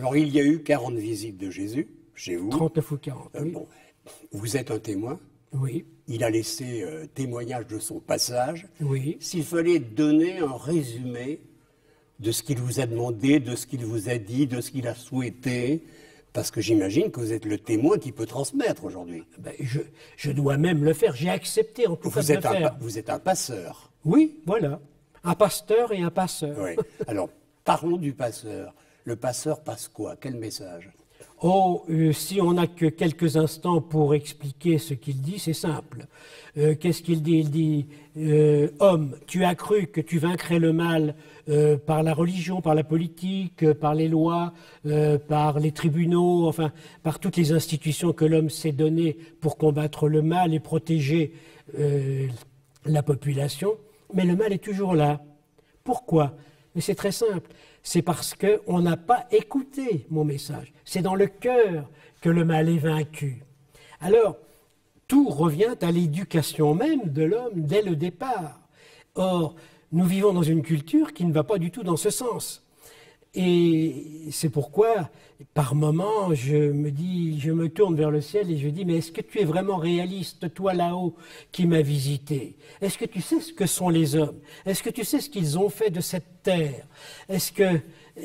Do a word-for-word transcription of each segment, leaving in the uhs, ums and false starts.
Alors, il y a eu quarante visites de Jésus chez vous. trente-neuf ou quarante, Euh, oui. bon, vous êtes un témoin. Oui, Il a laissé euh, témoignage de son passage. oui. S'il fallait donner un résumé de ce qu'il vous a demandé, de ce qu'il vous a dit, de ce qu'il a souhaité, parce que j'imagine que vous êtes le témoin qui peut transmettre aujourd'hui. Ben, je, je dois même le faire. J'ai accepté en tout cas Vous de le êtes, un, faire. pa- vous êtes un passeur. Oui, voilà. Un pasteur et un passeur. Oui. Alors, parlons du passeur. Le passeur passe quoi? Quel message? Oh, euh, si on n'a que quelques instants pour expliquer ce qu'il dit, c'est simple. Euh, Qu'est-ce qu'il dit? Il dit euh, homme, tu as cru que tu vaincrais le mal euh, par la religion, par la politique, euh, par les lois, euh, par les tribunaux, enfin, par toutes les institutions que l'homme s'est données pour combattre le mal et protéger euh, la population. Mais le mal est toujours là. Pourquoi? Mais c'est très simple. C'est parce qu'on n'a pas écouté mon message. C'est dans le cœur que le mal est vaincu. Alors, tout revient à l'éducation même de l'homme dès le départ. Or, nous vivons dans une culture qui ne va pas du tout dans ce sens. Et c'est pourquoi, par moments, je me dis, je me tourne vers le ciel et je dis, mais est-ce que tu es vraiment réaliste, toi là-haut, qui m'as visité? Est-ce que tu sais ce que sont les hommes? Est-ce que tu sais ce qu'ils ont fait de cette terre? Est-ce que...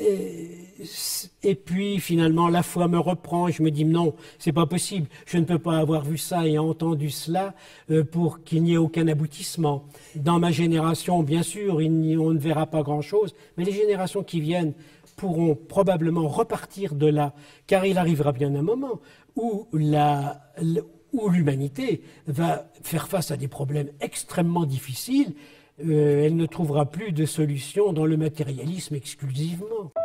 Et puis, finalement, la foi me reprend et je me dis, non, c'est pas possible. Je ne peux pas avoir vu ça et entendu cela pour qu'il n'y ait aucun aboutissement. Dans ma génération, bien sûr, il n'y- on ne verra pas grand-chose, mais les générations qui viennent pourront probablement repartir de là, car il arrivera bien un moment où la, où l'humanité va faire face à des problèmes extrêmement difficiles. Euh, elle ne trouvera plus de solution dans le matérialisme exclusivement.